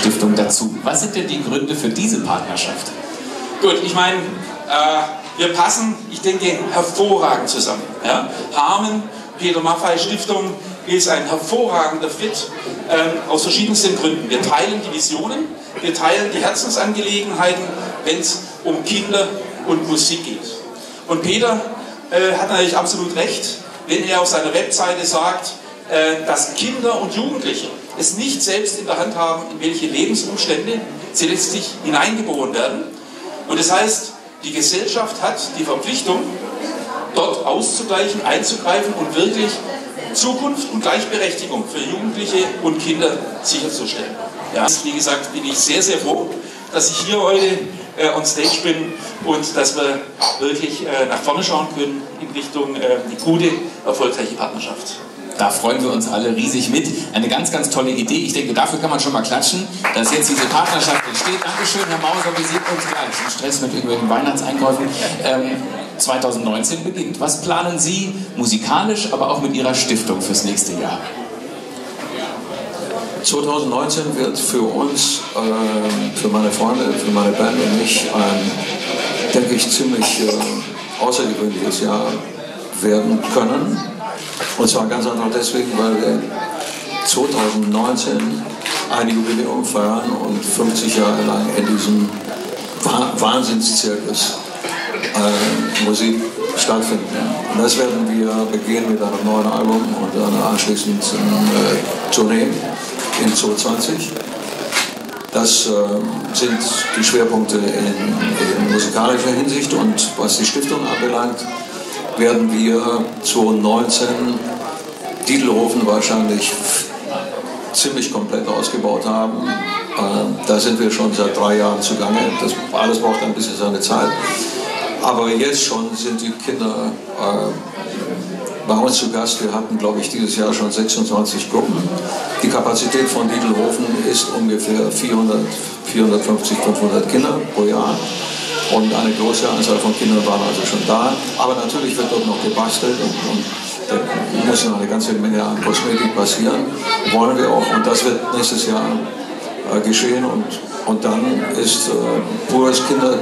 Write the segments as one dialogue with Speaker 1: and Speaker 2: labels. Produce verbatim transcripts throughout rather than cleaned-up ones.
Speaker 1: Stiftung dazu. Was sind denn die Gründe für diese Partnerschaft?
Speaker 2: Gut, ich meine, äh, wir passen, ich denke, hervorragend zusammen. Ja? Harmen, Peter Maffay Stiftung ist ein hervorragender Fit äh, aus verschiedensten Gründen. Wir teilen die Visionen, wir teilen die Herzensangelegenheiten, wenn es um Kinder und Musik geht. Und Peter äh, hat natürlich absolut recht, wenn er auf seiner Webseite sagt, äh, dass Kinder und Jugendliche es nicht selbst in der Hand haben, in welche Lebensumstände sie letztlich hineingeboren werden. Und das heißt, die Gesellschaft hat die Verpflichtung, dort auszugleichen, einzugreifen und wirklich Zukunft und Gleichberechtigung für Jugendliche und Kinder sicherzustellen. Ja, wie gesagt, bin ich sehr, sehr froh, dass ich hier heute äh, on stage bin und dass wir wirklich äh, nach vorne schauen können in Richtung äh, die gute, erfolgreiche Partnerschaft.
Speaker 1: Da freuen wir uns alle riesig mit. Eine ganz, ganz tolle Idee. Ich denke, dafür kann man schon mal klatschen, dass jetzt diese Partnerschaft entsteht. Dankeschön, Herr Mauser. Wir sehen uns gleich im Stress mit irgendwelchen Weihnachtseinkäufen. Ähm, zwanzig neunzehn beginnt. Was planen Sie musikalisch, aber auch mit Ihrer Stiftung fürs nächste Jahr?
Speaker 3: zwanzig neunzehn wird für uns, äh, für meine Freunde, für meine Band und mich ein, denke ich, ziemlich äh, außergewöhnliches Jahr werden können. Und zwar ganz einfach deswegen, weil wir zwanzig neunzehn ein Jubiläum feiern und fünfzig Jahre lang in diesem Wahnsinnszirkus äh, Musik stattfinden. Und das werden wir begehen mit einem neuen Album und einer anschließenden äh, Tournee in zwanzig zwanzig. Das äh, sind die Schwerpunkte in, in musikalischer Hinsicht, und was die Stiftung anbelangt, werden wir zwanzig neunzehn Diedelhofen wahrscheinlich ziemlich komplett ausgebaut haben. Äh, da sind wir schon seit drei Jahren zugange. Das alles braucht ein bisschen seine Zeit. Aber jetzt schon sind die Kinder äh, bei uns zu Gast. Wir hatten, glaube ich, dieses Jahr schon sechsundzwanzig Gruppen. Die Kapazität von Diedelhofen ist ungefähr vierhundert, vierhundertfünfzig, fünfhundert Kinder pro Jahr. Und eine große Anzahl von Kindern waren also schon da. Aber natürlich wird dort noch gebastelt und, und da muss noch eine ganze Menge an Kosmetik passieren. Wollen wir auch. Und das wird nächstes Jahr äh, geschehen. Und, und dann ist äh, pures Kinder,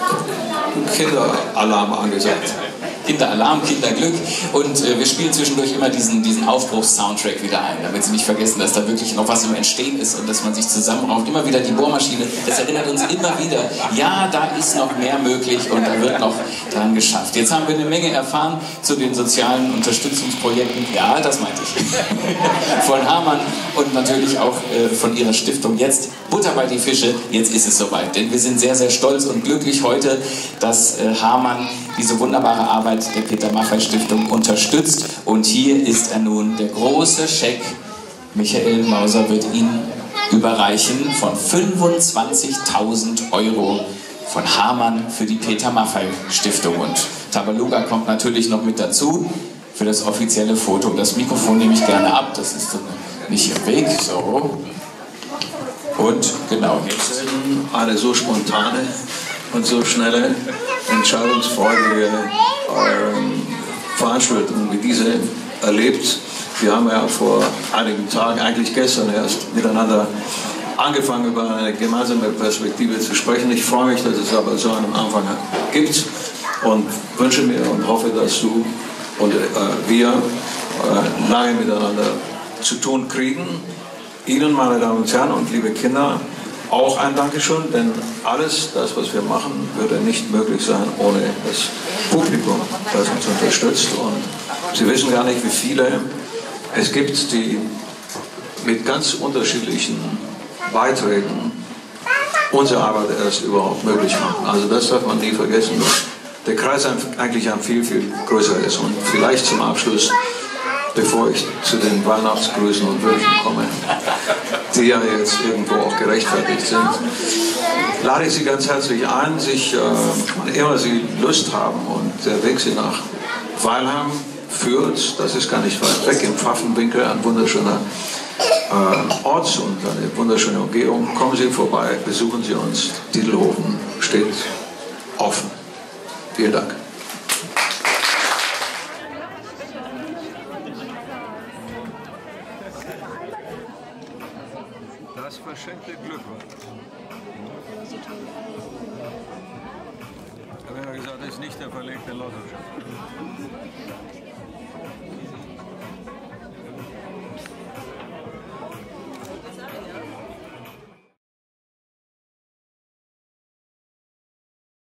Speaker 3: Kinderalarm angesagt.
Speaker 1: Kinderalarm, Kinderglück, und äh, wir spielen zwischendurch immer diesen, diesen Aufbruchs-Soundtrack wieder ein, damit Sie nicht vergessen, dass da wirklich noch was im Entstehen ist und dass man sich zusammenrauft. Immer wieder die Bohrmaschine, das erinnert uns immer wieder, ja, da ist noch mehr möglich und da wird noch dran geschafft. Jetzt haben wir eine Menge erfahren zu den sozialen Unterstützungsprojekten, ja, das meinte ich, von Hamann und natürlich auch äh, von Ihrer Stiftung. Jetzt Butter bei die Fische, jetzt ist es soweit, denn wir sind sehr, sehr stolz und glücklich heute, dass äh, Hamann diese wunderbare Arbeit der Peter Maffay Stiftung unterstützt. Und hier ist er nun, der große Scheck. Michael Mauser wird ihn überreichen von fünfundzwanzigtausend Euro von Hamann für die Peter Maffay Stiftung. Und Tabaluga kommt natürlich noch mit dazu für das offizielle Foto. Das Mikrofon nehme ich gerne ab, das ist nicht im Weg. So. Und genau.
Speaker 3: Jetzt eine so spontane und so schnelle, entscheidungsfreudige ähm, Veranstaltung wie diese erlebt. Wir haben ja vor einigen Tagen, eigentlich gestern erst, miteinander angefangen, über eine gemeinsame Perspektive zu sprechen. Ich freue mich, dass es aber so einen Anfang gibt und wünsche mir und hoffe, dass du und äh, wir äh, lange miteinander zu tun kriegen. Ihnen, meine Damen und Herren und liebe Kinder, auch ein Dankeschön, denn alles das, was wir machen, würde nicht möglich sein ohne das Publikum, das uns unterstützt. Und Sie wissen gar nicht, wie viele es gibt, die mit ganz unterschiedlichen Beiträgen unsere Arbeit erst überhaupt möglich machen. Also das darf man nie vergessen, dass der Kreis eigentlich ein viel, viel größer ist. Und vielleicht zum Abschluss, bevor ich zu den Weihnachtsgrüßen und Wünschen komme, die ja jetzt irgendwo auch gerechtfertigt sind, lade ich Sie ganz herzlich ein, sich, äh, wann immer Sie Lust haben und der Weg Sie nach Weilheim führt, das ist gar nicht weit weg, im Pfaffenwinkel, ein wunderschöner äh, Ort und eine wunderschöne Umgebung. Kommen Sie vorbei, besuchen Sie uns. Diedelhofen steht offen. Vielen Dank.
Speaker 4: Das verschenkte Glück.
Speaker 3: Ich habe ja gesagt, das ist nicht der verlegte Lottoschein.